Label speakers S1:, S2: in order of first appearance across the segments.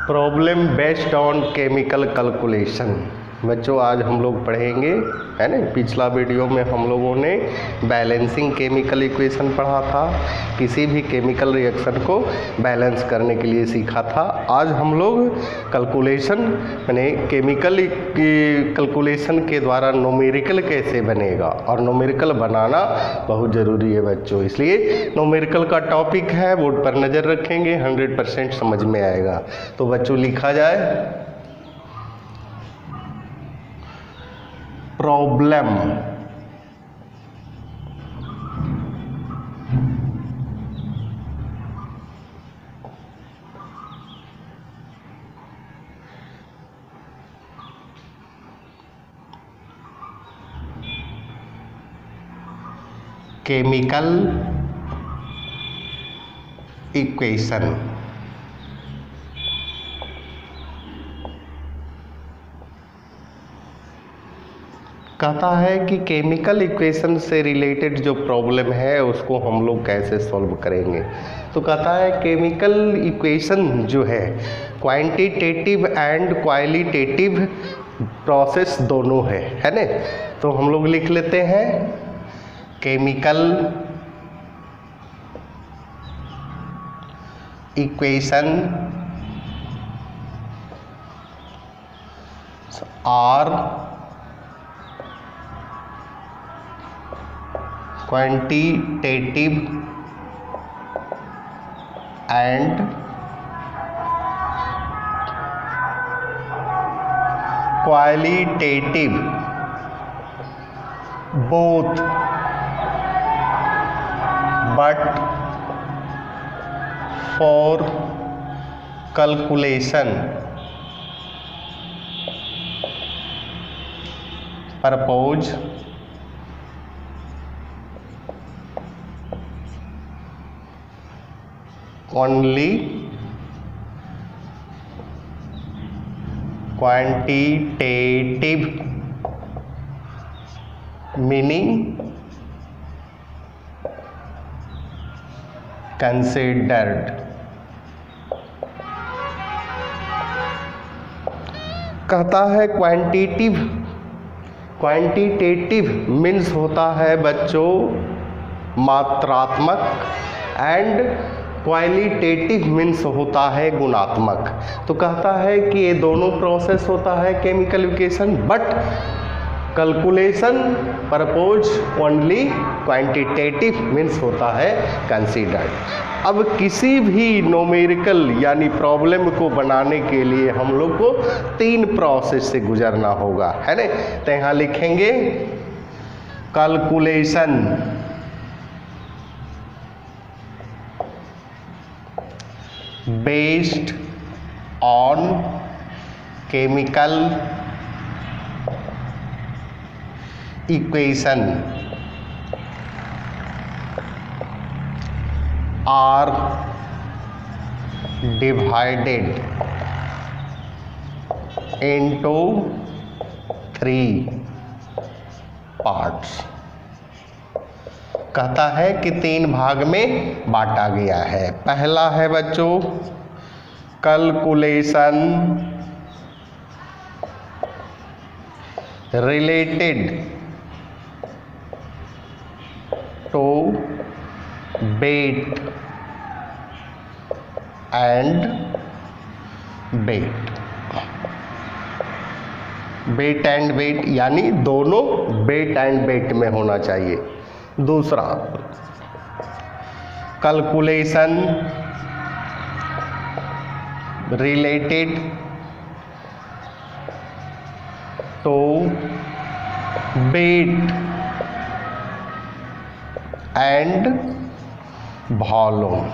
S1: Problem based on chemical calculation. बच्चों आज हम लोग पढ़ेंगे, है ना, पिछला वीडियो में हम लोगों ने बैलेंसिंग केमिकल इक्वेशन पढ़ा था, किसी भी केमिकल रिएक्शन को बैलेंस करने के लिए सीखा था। आज हम लोग कैलकुलेशन यानी केमिकल कैलकुलेशन के द्वारा न्यूमेरिकल कैसे बनेगा, और न्यूमेरिकल बनाना बहुत ज़रूरी है बच्चों, इसलिए न्यूमेरिकल का टॉपिक है, बोर्ड पर नज़र रखेंगे, 100% समझ में आएगा। तो बच्चों लिखा जाए प्रॉब्लम केमिकल इक्वेशन। कहता है कि केमिकल इक्वेशन से रिलेटेड जो प्रॉब्लम है उसको हम लोग कैसे सॉल्व करेंगे। तो कहता है केमिकल इक्वेशन जो है क्वांटिटेटिव एंड क्वालिटेटिव प्रोसेस दोनों है ना। तो हम लोग लिख लेते हैं chemical equation are quantitative and qualitative both, but for calculation purpose only quantitative meaning considered। कहता है क्वांटिटेटिव मीन्स होता है बच्चों मात्रात्मक, एंड क्वालिटेटिव मीन्स होता है गुणात्मक। तो कहता है कि ये दोनों प्रोसेस होता है chemical equation, but calculation purpose only quantitative means होता है कंसीडर्ड। अब किसी भी न्यूमेरिकल यानी प्रॉब्लम को बनाने के लिए हम लोग को 3 प्रोसेस से गुजरना होगा, है ना। तो यहाँ लिखेंगे calculation based on chemical equation are divided into 3 parts. कहता है कि 3 भाग में बांटा गया है। पहला है बच्चों calculation related to weight and weight. Weight and weight यानी दोनों वेट एंड वेट में होना चाहिए। दूसरा calculation related to weight and volume.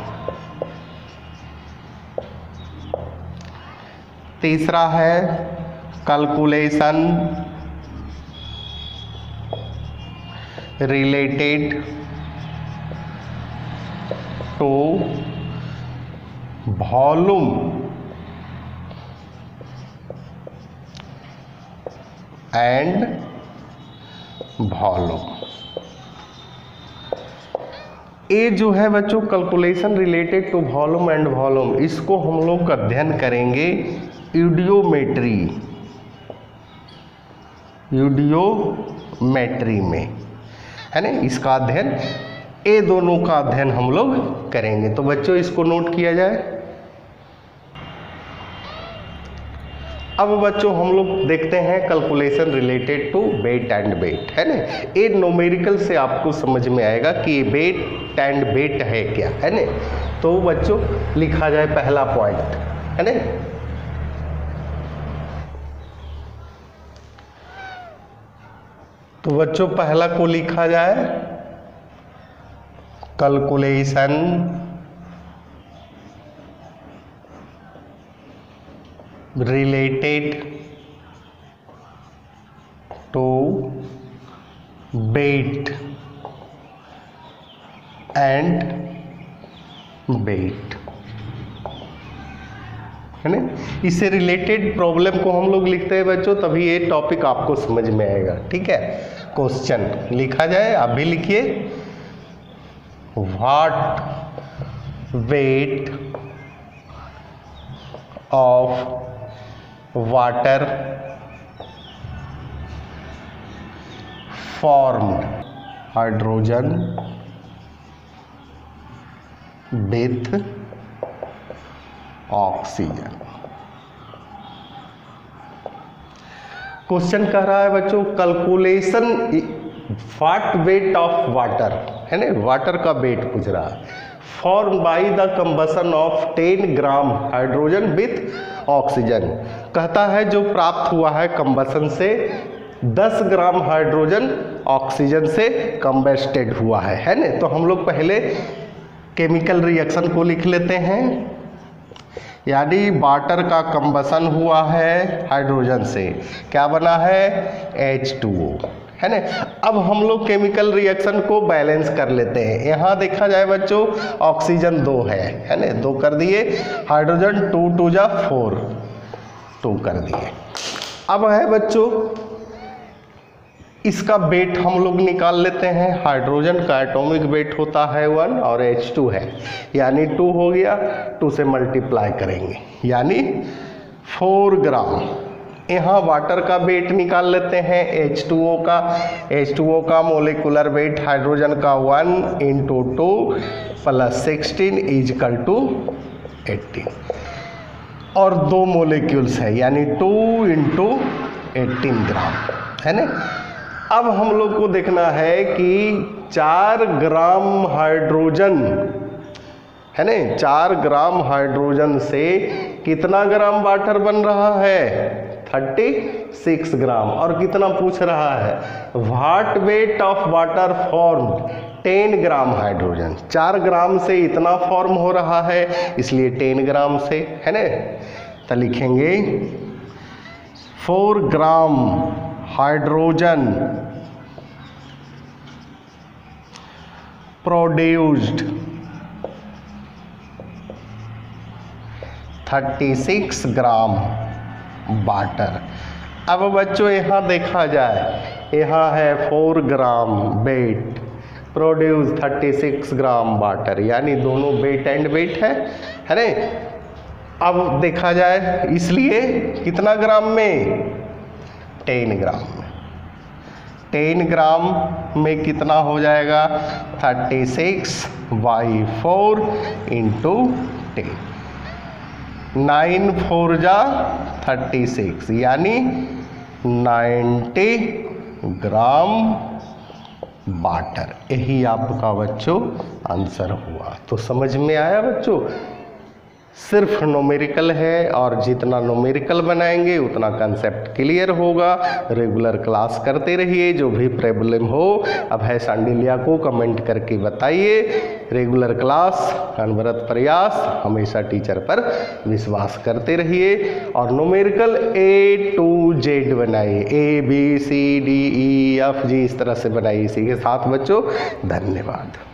S1: तीसरा है calculation related to volume and volume. ये जो है बच्चों calculation related to volume and volume, इसको हम लोग अध्ययन करेंगे यूडियोमेट्री में, है ना। इसका अध्ययन, ये दोनों का अध्ययन हम लोग करेंगे। तो बच्चों इसको नोट किया जाए। अब बच्चों हम लोग देखते हैं calculation related to weight and weight, है ना। ये न्यूमेरिकल से आपको समझ में आएगा कि ये वेट एंड वेट है क्या, है ना। तो बच्चों लिखा जाए पहला पॉइंट, है ना। तो बच्चों पहला को लिखा जाए calculation related to weight and weight, है ना। इससे रिलेटेड प्रॉब्लम को हम लोग लिखते हैं बच्चों, तभी ये टॉपिक आपको समझ में आएगा, ठीक है। क्वेश्चन लिखा जाए, आप भी लिखिए। What weight of water formed hydrogen with oxygen। Question कह रहा है बच्चों calculation what weight of water, है ना। वाटर का वेट पूछ रहा है। Form by the combustion of 10 gram hydrogen with oxygen, कहता है जो प्राप्त हुआ है कंबसन से 10 ग्राम हाइड्रोजन ऑक्सीजन से कंबस्टेड हुआ है ना। तो हम लोग पहले केमिकल रिएक्शन को लिख लेते हैं। यानी वाटर का कंबसन हुआ है हाइड्रोजन से, क्या बना है H2O, है ना। अब हम लोग केमिकल रिएक्शन को बैलेंस कर लेते हैं। यहाँ देखा जाए बच्चों ऑक्सीजन 2 है ना, 2 कर दिए, हाइड्रोजन 2 2 जा 4, 2 कर दिए। अब है बच्चों इसका वेट हम लोग निकाल लेते हैं। हाइड्रोजन का एटॉमिक वेट होता है 1 और H2 है, यानी 2 हो गया, 2 से मल्टीप्लाई करेंगे यानी 4 ग्राम। यहाँ वाटर का वेट निकाल लेते हैं H2O का। H2O का मोलिकुलर वेट हाइड्रोजन का 1 × 2 + 16 = 18 और 2 मोलिक्यूल्स है यानी 2 × 18 ग्राम, है ना। अब हम लोग को देखना है कि 4 ग्राम हाइड्रोजन, है ना, 4 ग्राम हाइड्रोजन से कितना ग्राम वाटर बन रहा है 36 ग्राम। और कितना पूछ रहा है what weight of water formed 10 gram hydrogen. 4 gram से इतना फॉर्म हो रहा है, इसलिए 10 ग्राम से, है ना। तो लिखेंगे 4 gram hydrogen produced 36 gram water. अब बच्चों यहाँ देखा जाए, यहाँ है 4 gram weight produce 36 gram water, यानी दोनों वेट एंड वेट है ना। अब देखा जाए इसलिए कितना ग्राम में 10 ग्राम में, 10 ग्राम में कितना हो जाएगा 36/4 × 10, 9 4 जा 36 यानी 90 ग्राम वाटर। यही आपका बच्चों आंसर हुआ। तो समझ में आया बच्चों, सिर्फ न्यूमेरिकल है और जितना न्यूमेरिकल बनाएंगे उतना कंसेप्ट क्लियर होगा। रेगुलर क्लास करते रहिए, जो भी प्रॉब्लम हो अभय सांडिल्या को कमेंट करके बताइए। रेगुलर क्लास, अनवरत प्रयास, हमेशा टीचर पर विश्वास करते रहिए और न्यूमेरिकल A to Z बनाइए, A B C D E F G इस तरह से बनाइए। इसी के साथ बच्चों धन्यवाद।